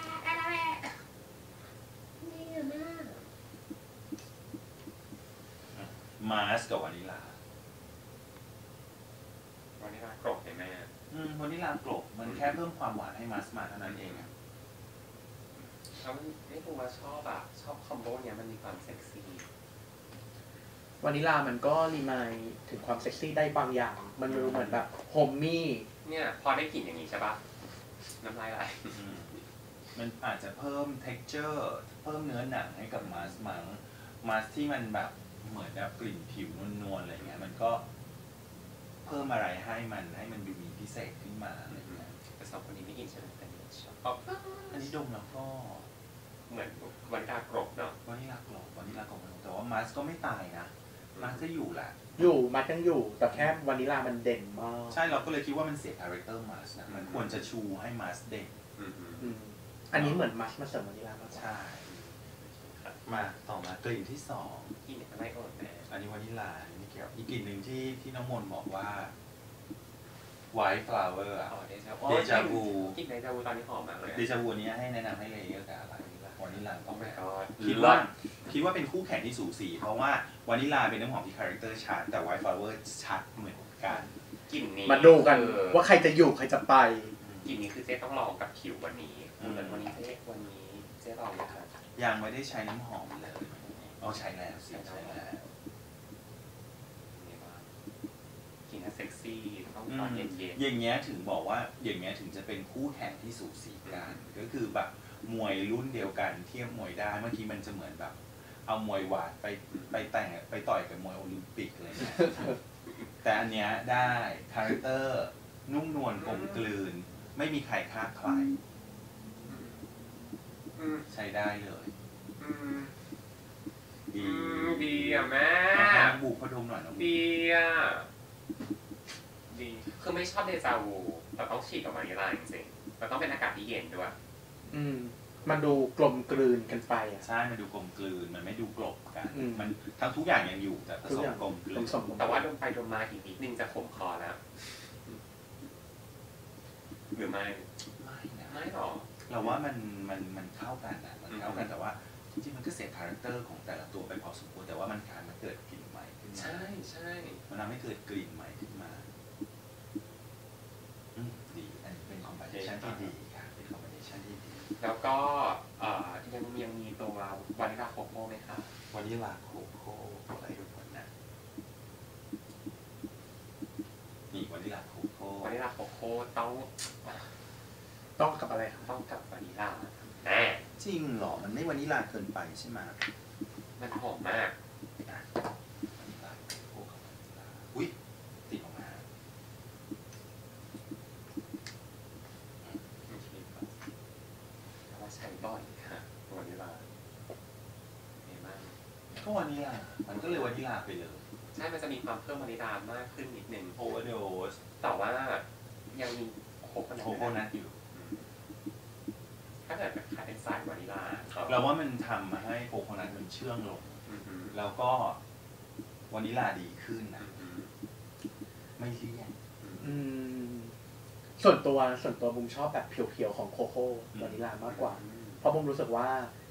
มาสกับวานิลลาวานิลากรอบเลยแม่อืมวานิลลากลบมันแค่เพิ่มความหวานให้มาสมาเท่านั้นเองอะแล้วไม่รู้ว่าชอบอ่ะชอบคอมโบเนี้ยมันมีความเซ็กซี่วานิลามันก็รีมายด์ถึงความเซ็กซี่ได้บางอย่าง มันดูเหมือนแบบโฮมมี่เนี่ยพอได้กลิ่นอย่างนี้ใช่ปะน้ำลายไหลอืมมันอาจจะเพิ่ม texture เพิ่มเนื้อหนังให้กับมาสมังมาสที่มันแบบเหมือนแบบกลิ่นผิวนวลๆอะไรเงี้ยมันก็เพิ่มอะไรให้มันให้มันดูมีพิเศษขึ้นมาอะไรเงี้ยแต่สองคนนี้ไม่กินใช่ไหมแต่นี่ชอบอันนี้ดมแล้วก็เหมือนวานิลากรบเนาะวานิลลากรอบวานิลลากรอบแต่ว่ามาสก็ไม่ตายนะมักจะอยู่แหละอยู่มัดยังอยู่แต่แค่วานิลามันเด่นมากใช่เราก็เลยคิดว่ามันเสียคาแรคเตอร์มัสนะมันควรจะชูให้มัสเด่นอันนี้เหมือนมัสมาเสริมวานิลามากใช่มาต่อมากลิ่นที่สองกลิ่นอะไรก่อนแม่อันนี้วานิลานี่เกี่ยวอีกกลิ่นหนึ่งที่ที่น้องมนบอกว่า white flower อ่ะเดจาวูกลิ่นเดจาวูตอนนี้หอมมากเลยเดจาวูนี้ให้แนะนำให้เลยกับอะไรวานิลาต้องไปก็คิดว่าคิดว่าเป็นคู่แข่งที่สูสีเพราะว่าวานิลาเป็นน้ำหอมที่คาแรคเตอร์ชัดแต่ white flower ชัดเหมือนกันกลิ่นนี้มาดูกันว่าใครจะอยู่ใครจะไปกลิ่นนี้คือเจ๊ต้องลองกับผิววันนี้แต่วันนี้เจ๊วันนี้เจ๊ลองนะครับยังไม่ได้ใช้น้ำหอมเลยเอาใช้แล้วสิใช้แล้วกลิ่นเซ็กซี่ต้องตอนเย็นๆอย่างเงี้ยถึงบอกว่าอย่างเงี้ยถึงจะเป็นคู่แข่งที่สูสีกันก็คือแบบมวยรุ่นเดียวกันเทียบมวยได้เมื่อกี้มันจะเหมือนแบบเอามวยหวานไปไปแต่งไปต่อยกับมวยโอลิมปิกอะไรเงี้ยแต่อันเนี้ยได้คาแรคเตอร์นุ่มนวลกลมกลืนไม่มีใครคลาดใครใช้ได้เลยดีดีอ่ะแม่บุกพดมหน่อยนะดีอ่ะดีคือไม่ชอบเดจาวูแต่ต้องฉีดกับวานิลาจริงๆแต่ต้องเป็นอากาศที่เย็นด้วยอืมมันดูกลมกลืนกันไปอ่ะใช่มันดูกลมกลืนมันไม่ดูกลบกันมันทั้งทุกอย่างยังอยู่แต่ผสมกลมกลืนแต่ว่าดมไปดมมาอีกนิดนึงจะขมคอแล้วหรือไม่ไม่นะไม่หรอเราว่ามันมันมันเข้ากันนะมันเข้ากันแต่ว่าจริงๆมันก็เสียคาแรคเตอร์ของแต่ละตัวไปพอสมควรแต่ว่ามันการมันเกิดกลิ่นใหม่ขึ้นมาใช่ใช่มันทำให้เกิดกลิ่นใหม่ขึ้นมาอืมดีอันนี้เป็นคอมบิเนชั่นที่ดีค่ะเป็นคอมบิเนชั่นที่ดีแล้วก็เอ่อยังยังมีตัววานิลาโคโค่ไหมคะวานิลาโคโค่อะไรทุกคนนะนี่วานิลาโคโค่วานิลาโคโค่ต้องต้องกับอะไรต้องกับวานิลาแน่จริงหรอมันไม่วานิลาเกินไปใช่ไหมมันหอมมากอุ้ยติดออกมาว่าใช้บ่อยค่ะวานิลาเห็นไหมก็วานิลามันก็เลยวานิลาไปเลยใช่มันจะมีความเพิ่มวานิลามากขึ้นนิดนึงโอเวอร์โดสแต่ว่ายังมีโคโค่นัทอยู่ถ้าเกิดเป็นขายเป็นสายวานิลาเราว่ามันทำมาให้โคโคนัทมันเชื่องลงแล้วก็วานิลาดีขึ้นนะไม่เลี่ยนส่วนตัวส่วนตัวบุ้มชอบแบบเพียวๆของโคโค่วานิลามากกว่าเพราะบุ้มรู้สึกว่า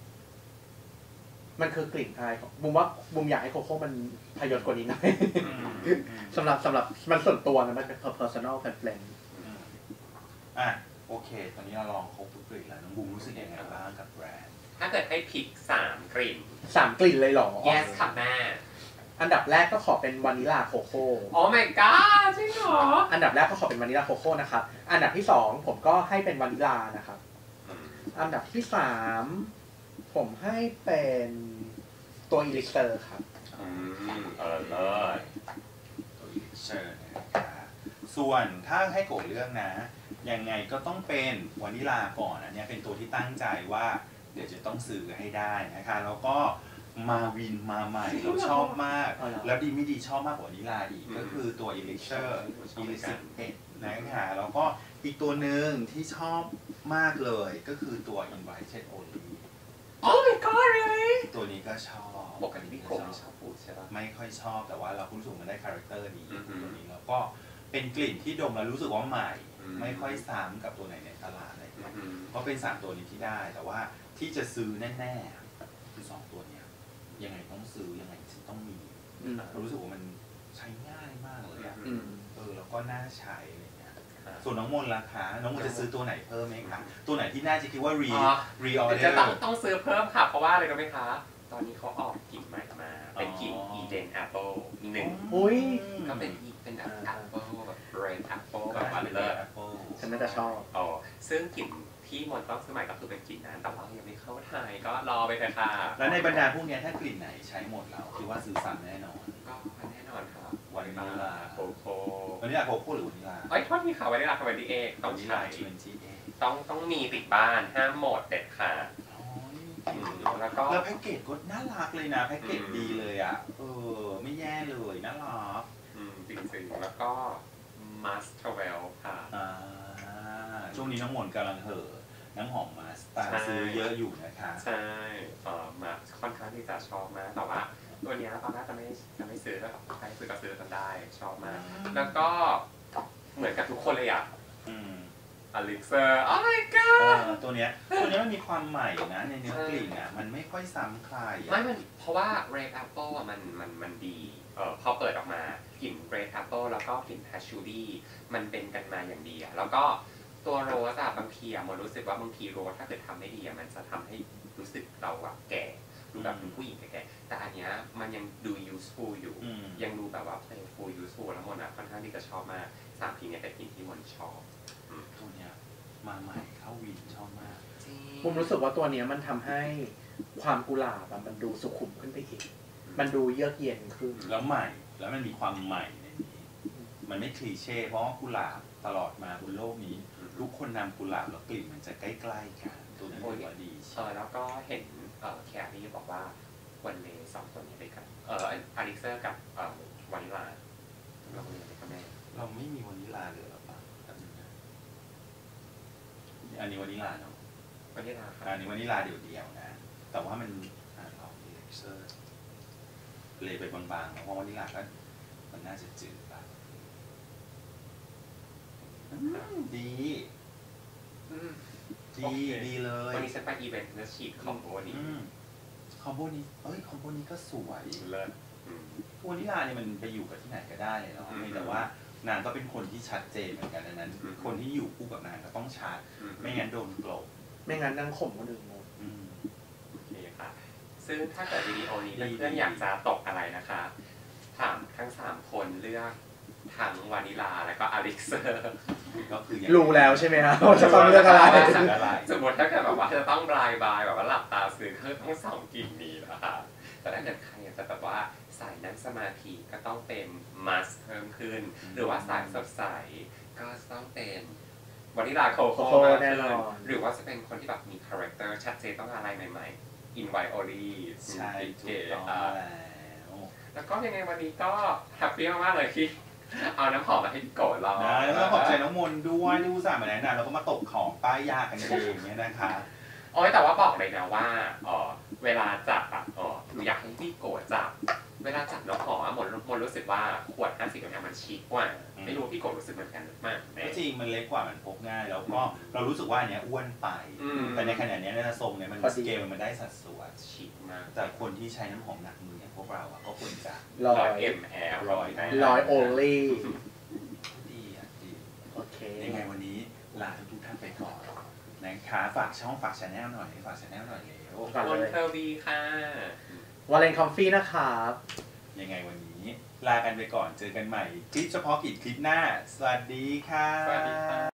มันคือกลิ่นอายของบุ้มว่าบุ้มอยากให้โคโค่มันพยศกว่านี้หน่อยสำหรับสำหรับมันส่วนตัวนะมันเป็น personal preference อ่ะโอเคตอนนี้เราลองครบทุกกลิ่นแล้วน้องบุ้มรู้สึกยังไงบ้างกับแบรนด์ถ้าเกิดให้พิกสามกลิ่นสามกลิ่นเลยหรอ yes ค่ะแม่อันดับแรกก็ขอเป็นวานิลาโคโค่อ๋อ my god จริงเหรออันดับแรกก็ขอเป็นวานิลาโคโค่นะครับอันดับที่สองผมก็ให้เป็นวานิลานะครับอันดับที่สามผมให้เป็นตัวอีลิกเซอร์ครับอืมเออเลยตัวอีลิกเซอร์นะครับส่วนถ้าให้โกเลือกนะยังไงก็ต้องเป็นวานิลาก่อนอันนี้เป็นตัวที่ตั้งใจว่าเดี๋ยวจะต้องซื้อให้ได้นะคะแล้วก็มาวินมาใหม่เราชอบมากแล้วดีไม่ดีชอบมากกว่านิลาอีกก็คือตัว Elixir Elixir เอ็ดนะคะแล้วก็อีกตัวหนึ่งที่ชอบมากเลยก็คือตัว Invited Only โอ้ my god really ตัวนี้ก็ชอบปกติพี่โกไม่ชอบพูดใช่ปะไม่ค่อยชอบแต่ว่าเรารู้สึกมันได้คาแรคเตอร์นี้ตัวนี้แล้วก็เป็นกลิ่นที่ดมแล้วรู้สึกว่าใหม่ไม่ค่อยซ้ำกับตัวไหนในตลาดอะไรเพราะเป็นสามตัวนี้ที่ได้แต่ว่าที่จะซื้อแน่ๆคือสองตัวนี้ยังไงต้องซื้อยังไงต้องมีเรารู้สึกว่ามันใช้ง่ายมากเลยอ่ะเออแล้วก็น่าใช้อะไรเงี้ยส่วนน้องมนราคาน้องมนจะซื้อตัวไหนเพิ่มไหมคะตัวไหนที่น่าจะคิดว่ารีรีออเดอร์จะต้องต้องซื้อเพิ่มค่ะเพราะว่าอะไรรู้ไหมคะตอนนี้เขาออกกลิ่นใหม่มาเป็นกลิ่น Eden Apple หนึ่งอุ้ยก็เป็นเป็นแบบ Apple แบบ Red Apple แบบว่าเลยฉันน่าจะชอบอ๋อซึ่งกลิ่นที่มนต้องซื้อใหม่ก็คือเป็นกลิ่นนั้นแต่ว่ายังไม่เข้าไทยก็รอไปเถอะค่ะแล้วในบรรดาพวกนี้ถ้ากลิ่นไหนใช้หมดแล้วคิดว่าซื้อซ้ำแน่นอนก็แน่นอนครับวานิลาโคโค่วานิลาโคโค่หรือวานิลาไอ้ทอดมีค่ะวานิลากับวานิลเอกต้องใช้ต้องต้องมีติดบ้านห้ามหมดเด็ดขาดแล้วก็แล้วแพ็กเกจก็น่ารักเลยนะแพ็กเกจดีเลยอ่ะเออไม่แย่เลยน่ารักอืมจริงๆแล้วก็ Must Travel ค่ะอ่าช่วงนี้น้องมนต์กำลังเห่อน้ำหอมมาสตาใช่ซื้อเยอะอยู่นะคะใช่เอ่อมาค่อนข้างที่จะชอบมากแต่ว่าตัวเนี้ยตอนแรกจะไม่จะไม่ซื้อแล้วใครซื้อก็ซื้อกันได้ชอบมาก แล้วก็เหมือนกับทุกคนเลยอ่ะอืมอลิกเซอร์โอ้ my เอ god อตัวเนี้ยตัวเนี้ยมันมีความใหม่นะในเนื้อกลิ่นอ่ะมันไม่ค่อยซ้ำใครไม่อ่ะมันเพราะว่า Red Apple อ่ะมันมันมันดีเอ่อพอเปิดออกมากลิ่น Red Apple แล้วก็กลิ่น Patchouli มันเป็นกันมาอย่างดีอ่ะแล้วก็ตัวโรสอะบางทีอะมันรู้สึกว่าบางทีโรสถ้าเกิดทำไม่ดีอะมันจะทำให้รู้สึกเราอะแก่ดูแบบเป็นผู้หญิงแก่ๆแต่อันเนี้ยมันยังดู useful อยู่อืมยังดูแบบว่า playful useful แล้วมนอะค่อนข้างที่จะชอบมากสามกลิ่นเนี้ยเป็นกลิ่นที่มนชอบอืมตัวเนี้ยมาใหม่เข้าวินชอบมากมุมรู้สึกว่าตัวเนี้ยมันทำให้ความกุหลาบอะมันดูสุขุมขึ้นไปอีก มันดูเยือกเย็นขึ้นแล้วใหม่แล้วมันมีความใหม่ในนี้มันไม่คลีเช่เพราะว่ากุหลาบตลอดมาบนโลกนี้ ทุกคนนำกุหลาบแล้วกลิ่นมันจะใกล้ๆกันตัวนี้ถือว่าดีเอใช่อแล้วก็เห็นเอ่อแครี่บอกว่าวันเลสองตัวนี้ด้วยกันเอ่ออาริเซอร์กับเอ่อวานิลาเราเรียนไปกับแม่เราไม่มีวานิลาเลยหรอปะแบบนี้นะอันนี้วานิลาเนาะวานิลาครับอันนี้วานิลาเดี่ยวๆนะ แต่ว่ามันอ่าเราเลเซอร์เลยไปบางๆเพราะวานิลาก็มันน่าจะจืดไปอืมดีอืมดีโอเคดีเลยวันนี้ฉันไปอีเวนต์แล้วฉีดคอมโบนี้อืมคอมโบนี้เอ้ยคอมโบนี้ก็สวยเลิศอืมวานิลาเนี่ยมันไปอยู่กับที่ไหนก็ได้เลยเนาะอืมแต่ว่านางก็เป็นคนที่ชัดเจนเหมือนกันดังนั้นอืมคนที่อยู่คู่กับนางก็ต้องชัดอืไม่งั้นโดนกลบไม่งั้นนั่งข่มคนอื่นหมดอืมโอเคค่ะ ซึ่งถ้าเกิดวิดีโอนี้ดีเพื่อนดีๆอยากจะตกอะไรนะคะ ถามทั้งสามคนเลือกทั้งวานิลาแล้วก็อาริกเซอร์ก็คืออย่างรู้แล้วใช่ไหมครับว่าจะต้องเลือกอะไรว่าจะอะไรสมมติถ้าเกิดแบบว่าจะต้องบลายบายแบบว่าหลับตาซื้อก็ต้องสองกลิ่นนี้นะคะแต่ถ้าเกิดใครอยากจะแบบว่าสายนั่งสมาธิก็ต้องเป็นมัสเพิ่มขึ้น หรือว่าสายสดใสก็ต้องเป็นวานิลาโคโค่โคโค่มากแน่ขึ้นนอนหรือว่าจะเป็นคนที่แบบมีคาแรคเตอร์ชัดเจนต้องการอะไรใหม่ๆ อินไวโอลีใช่ถูกต้องแล้วแล้วก็ยังไงวันนี้ก็แฮปปี้มากๆเลยที่เอาน้ำหอมมาให้พี่โกดเรานะแล้วก็ขอบใจน้องมนต์ด้วยที่อุตส่าห์มาแนะนำแล้วก็มาตกของป้ายยากันเองเนี่ยนะคะโอ้ยแต่ว่าบอกเลยนะว่าเออเวลาจับอ่ะเออหนูอยากให้พี่โกดจับ เวลาจับน้ำหอมอะหมดหมดรู้สึกว่าขวดห้าสิบมิลลิลิตรมันชิคกว่าอืมไม่รู้พี่โกดรู้สึกเหมือนกันหรือเปล่าแม่ก็จริงมันเล็กกว่ามันพกง่าย แล้วก็เรารู้สึกว่าอันเนี้ยอ้วนไปอืมแต่ในขณะเนี้ยในทรงเนี่ยมันพอดีสเกลมันได้สัดส่วนชิคมากแต่คนที่ใช้น้ำหอมหนักมืออย่างพวกเราอะก็ควรจะร้อร้อยยเอ็มแอลร้อยได้ร้อยโอลี่ดีอ่ะดีโอเคยังไงวันนี้ลาทุกท่านไปก่อนนะคะฝากช่องฝากชาแนลหน่อยฝากชาแนลหน่อยเร็วก่อนคเลนยเทอร์วีค่ะวาเลนคอฟฟี่นะครับยังไงวันนี้ลากันไปก่อนเจอกันใหม่คลิปเฉพาะกิจคลิปหน้า สวัสดีค่ะสวัสดีค่ะ